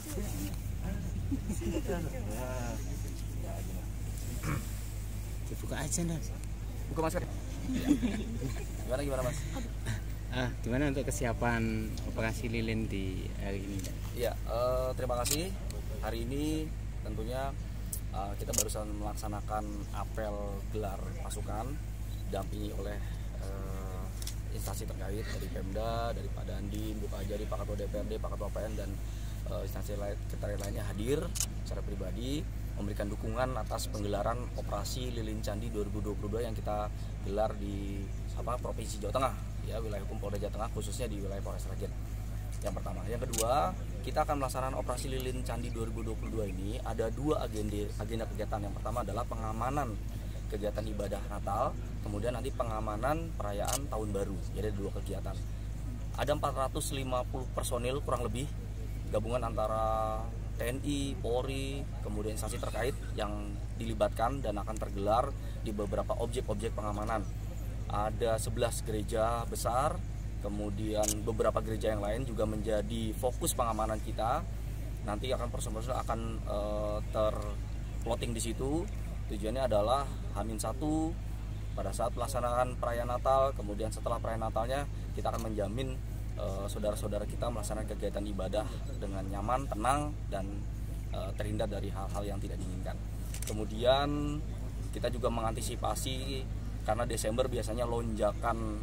Dibuka aja Mas. Buka masker. Gimana Mas? Gimana untuk kesiapan operasi lilin di hari ini? Iya, terima kasih. Hari ini tentunya kita barusan melaksanakan apel gelar pasukan didampingi oleh instansi terkait dari Pemda, dari Pak Dandim, Bu Kajari, Pak Ketua DPRD, Pak Ketua PN dan instansi terkait lainnya hadir secara pribadi memberikan dukungan atas penggelaran operasi Lilin Candi 2022 yang kita gelar di Provinsi Jawa Tengah, ya, wilayah hukum Polda Jawa Tengah, khususnya di wilayah Polres Sragen. Yang pertama, yang kedua, kita akan melaksanakan operasi Lilin Candi 2022 ini ada dua agenda kegiatan. Yang pertama adalah pengamanan kegiatan ibadah Natal, kemudian nanti pengamanan perayaan Tahun Baru. Jadi ada dua kegiatan. Ada 450 personil kurang lebih gabungan antara TNI, Polri, kemudian instansi terkait yang dilibatkan dan akan tergelar di beberapa objek-objek pengamanan. Ada 11 gereja besar, kemudian beberapa gereja yang lain juga menjadi fokus pengamanan kita. Nanti akan personil akan terplotting di situ. Tujuannya adalah H-1 pada saat pelaksanaan perayaan Natal, kemudian setelah perayaan Natalnya kita akan menjamin saudara-saudara kita melaksanakan kegiatan ibadah dengan nyaman, tenang, dan terhindar dari hal-hal yang tidak diinginkan. Kemudian kita juga mengantisipasi karena Desember biasanya lonjakan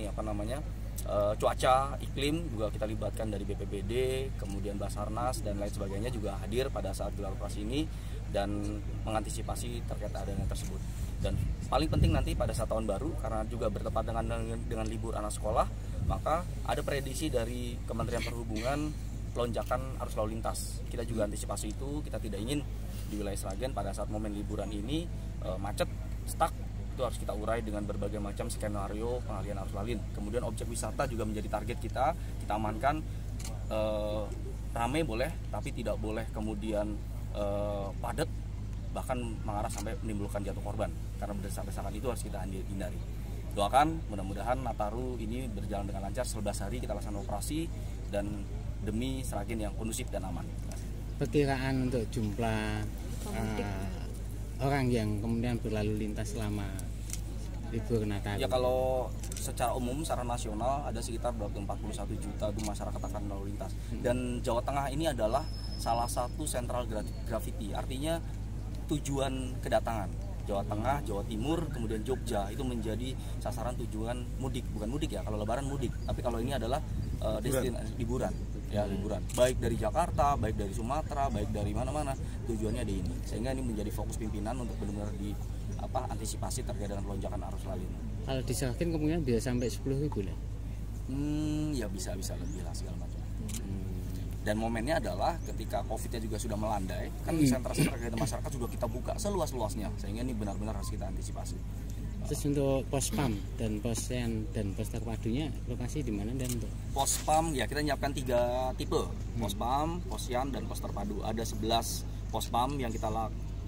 cuaca, iklim, juga kita libatkan dari BPBD, kemudian Basarnas dan lain sebagainya juga hadir pada saat gelar operasi ini dan mengantisipasi terkait adanya tersebut. Dan paling penting nanti pada saat tahun baru, karena juga bertepatan dengan libur anak sekolah, maka ada prediksi dari Kementerian Perhubungan lonjakan arus lalu lintas. Kita juga antisipasi itu, kita tidak ingin di wilayah Sragen pada saat momen liburan ini macet, stuck. Itu harus kita urai dengan berbagai macam skenario pengalihan arus lalu lintas. Kemudian objek wisata juga menjadi target kita amankan. Ramai boleh, tapi tidak boleh kemudian padat, bahkan mengarah sampai menimbulkan jatuh korban, karena berdasarkan itu harus kita hindari. Doakan mudah-mudahan Nataru ini berjalan dengan lancar. 11 hari kita laksanakan operasi dan demi Sragen yang kondusif dan aman. Perkiraan untuk jumlah orang yang kemudian berlalu lintas selama libur Natal? Ya, kalau secara umum, secara nasional ada sekitar 41 juta masyarakat akan lalu lintas. Dan Jawa Tengah ini adalah salah satu sentral gravity, artinya tujuan kedatangan. Jawa Tengah, Jawa Timur, kemudian Jogja itu menjadi sasaran tujuan mudik. Bukan mudik ya, kalau Lebaran mudik, tapi kalau ini adalah destinasi liburan. Ya, liburan. Baik dari Jakarta, baik dari Sumatera, baik dari mana-mana, tujuannya di ini. Sehingga ini menjadi fokus pimpinan untuk benar-benar antisipasi terkait dengan lonjakan arus lalu lintas. Kalau di Sragen kemungkinan bisa sampai 10.000 lah. Ya bisa lebih lah segala macam. Dan momennya adalah ketika COVID-nya juga sudah melandai, kan sentra-sentra kegiatan masyarakat sudah kita buka seluas-luasnya, sehingga ini benar-benar harus kita antisipasi. Terus untuk pos PAM dan posyan dan pos terpadunya lokasi di mana dan untuk pos PAM ya kita menyiapkan 3 tipe, pos PAM, posyan dan pos terpadu. Ada 11 pos PAM yang kita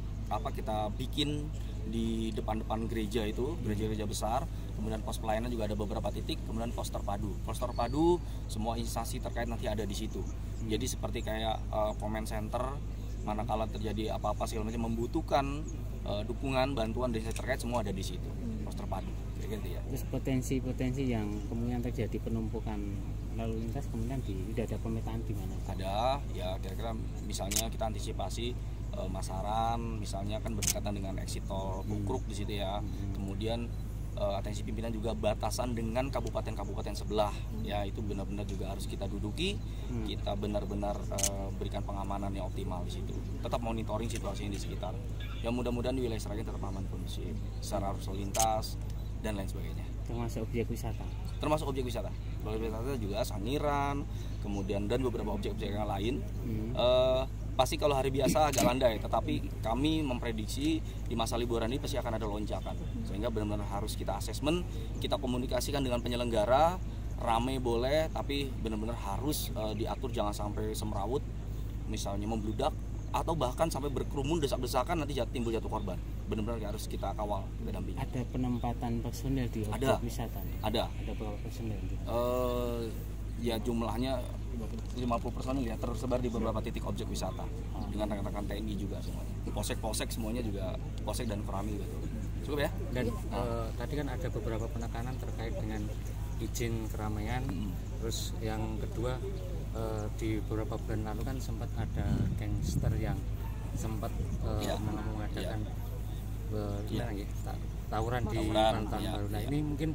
bikin di depan-depan gereja itu, gereja-gereja besar. Kemudian pos pelayanan juga ada beberapa titik, kemudian pos terpadu. Pos terpadu semua instansi terkait nanti ada di situ. Jadi seperti kayak comment center, manakala terjadi apa-apa segala macam membutuhkan dukungan, bantuan dari terkait, semua ada di situ. Pos terpadu, gitu ya. Terus potensi-potensi yang kemudian terjadi penumpukan lalu lintas kemudian tidak ada pemetaan di mana? Ada, ya kira-kira misalnya kita antisipasi Masaran, misalnya kan berdekatan dengan exit tol Bukruk di situ ya. Kemudian atensi pimpinan juga batasan dengan kabupaten-kabupaten sebelah, ya itu benar-benar juga harus kita duduki. Kita benar-benar berikan pengamanan yang optimal di situ. Tetap monitoring situasi di sekitar. Ya mudah-mudahan di wilayah Sragen tetap aman kondusif, secara arus lalu lintas dan lain sebagainya. Termasuk objek wisata. Termasuk objek wisata. Objek wisata juga Sangiran, kemudian dan beberapa objek-objek yang lain. Pasti kalau hari biasa agak landai, tetapi kami memprediksi di masa liburan ini pasti akan ada lonjakan. Sehingga benar-benar harus kita asesmen, kita komunikasikan dengan penyelenggara, ramai boleh, tapi benar-benar harus diatur jangan sampai semrawut, misalnya membludak, atau bahkan sampai berkerumun, desak-desakan, nanti timbul jatuh korban. Benar-benar harus kita kawal, kita dampingi. Ada penempatan personel di objek wisata? Ada. Ada berapa personel? Ya jumlahnya 50 personil ya tersebar di beberapa titik objek wisata dengan rekan-rekan TNI juga semuanya. Polsek semuanya juga, Polsek dan Koramil gitu. Cukup ya? Dan tadi kan ada beberapa penekanan terkait dengan izin keramaian. Terus yang kedua, di beberapa bulan lalu kan sempat ada gangster yang sempat mengadakan tawuran di Pantai Baru. Nah ini mungkin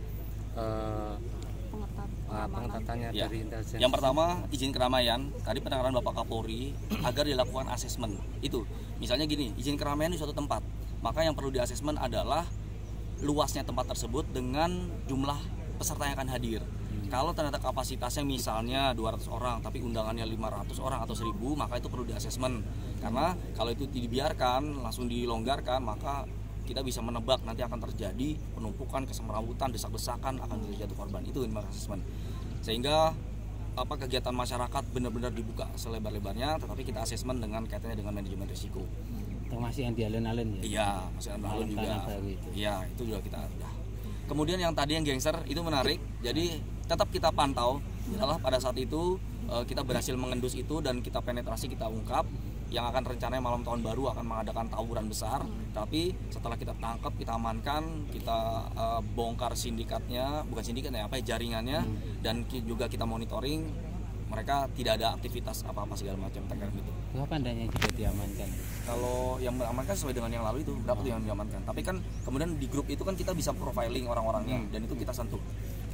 pengetatannya dari intelijen. Yang pertama izin keramaian, tadi penekanan Bapak Kapolri agar dilakukan asesmen. Itu misalnya gini, izin keramaian di suatu tempat, maka yang perlu diasesmen adalah luasnya tempat tersebut dengan jumlah peserta yang akan hadir. Kalau ternyata kapasitasnya misalnya 200 orang tapi undangannya 500 orang atau 1000, maka itu perlu diasesmen. Karena kalau itu dibiarkan langsung dilonggarkan, maka kita bisa menebak nanti akan terjadi penumpukan, kesemrawutan, desak-desakan, akan terjadi korban. Itu asesmen. Sehingga kegiatan masyarakat benar-benar dibuka selebar-lebarnya, tetapi kita asesmen dengan kaitannya dengan manajemen risiko. Termasuk yang di alun-alun ya? Iya, masih alun-alun juga. Iya, itu juga kita udah. Kemudian yang tadi yang gangster itu menarik. Jadi tetap kita pantau. Adalah pada saat itu kita berhasil mengendus itu dan kita penetrasi, kita ungkap. Yang akan rencananya malam tahun baru akan mengadakan tawuran besar, tapi setelah kita tangkap, kita amankan, kita bongkar sindikatnya, bukan sindikatnya jaringannya, dan juga kita monitoring, mereka tidak ada aktivitas apa-apa segala macam terkait itu. Berapa andanya juga diamankan? Kalau yang diamankan sesuai dengan yang lalu itu berapa tuh yang diamankan? Tapi kan kemudian di grup itu kan kita bisa profiling orang-orangnya, dan itu kita sentuh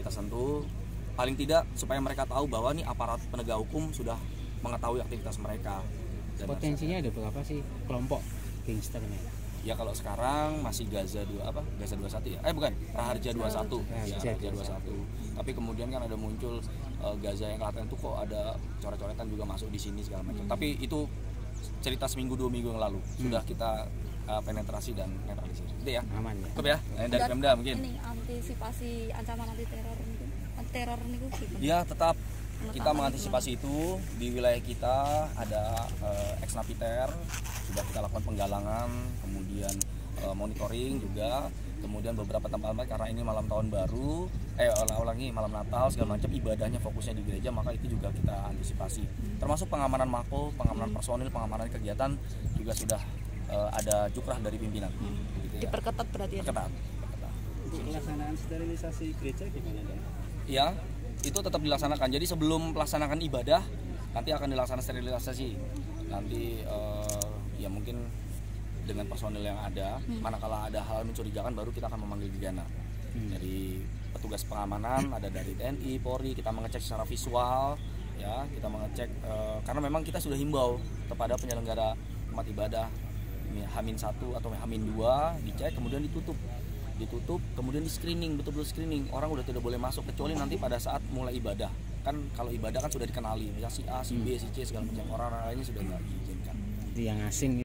paling tidak supaya mereka tahu bahwa nih aparat penegak hukum sudah mengetahui aktivitas mereka. Potensinya ada berapa sih kelompok gangsternya? Ya kalau sekarang masih Gaza 21 ya. Bukan, Raharja 21. Ya, Raharja 21. Tapi kemudian kan ada muncul Gaza yang kelihatan itu kok ada coret-coretan juga masuk di sini segala macam. Tapi itu cerita seminggu 2 minggu yang lalu sudah kita penetrasi dan netralisir. Itu ya. Aman ya. Cukup ya. Dari Pemda mungkin. Ini antisipasi ancaman anti teror mungkin. Teror niku gimana? Ya, tetap kita mengantisipasi itu. Di wilayah kita ada ex-napiter, sudah kita lakukan penggalangan, kemudian monitoring juga, kemudian beberapa tempat karena ini malam tahun baru, malam Natal segala macam, ibadahnya fokusnya di gereja, maka itu juga kita antisipasi. Termasuk pengamanan mako, pengamanan personil, pengamanan kegiatan juga sudah ada cukrah dari pimpinan. Gitu ya. Diperketat berarti ya? Perketat. Untuk pelaksanaan sterilisasi gereja gimana dong? Ya, itu tetap dilaksanakan. Jadi sebelum melaksanakan ibadah nanti akan dilaksanakan sterilisasi. Nanti ya mungkin dengan personil yang ada, manakala ada hal mencurigakan baru kita akan memanggil gegana. Dari petugas pengamanan ada dari TNI, Polri, kita mengecek secara visual, ya kita mengecek karena memang kita sudah himbau kepada penyelenggara tempat ibadah H-1 atau H-2 dicek kemudian ditutup, kemudian di screening, betul-betul screening, orang udah tidak boleh masuk kecuali nanti pada saat mulai ibadah. Kan kalau ibadah kan sudah dikenali, misalnya si A, si B, si C segala macam, orang lainnya sudah nggak diizinkan. Yang asing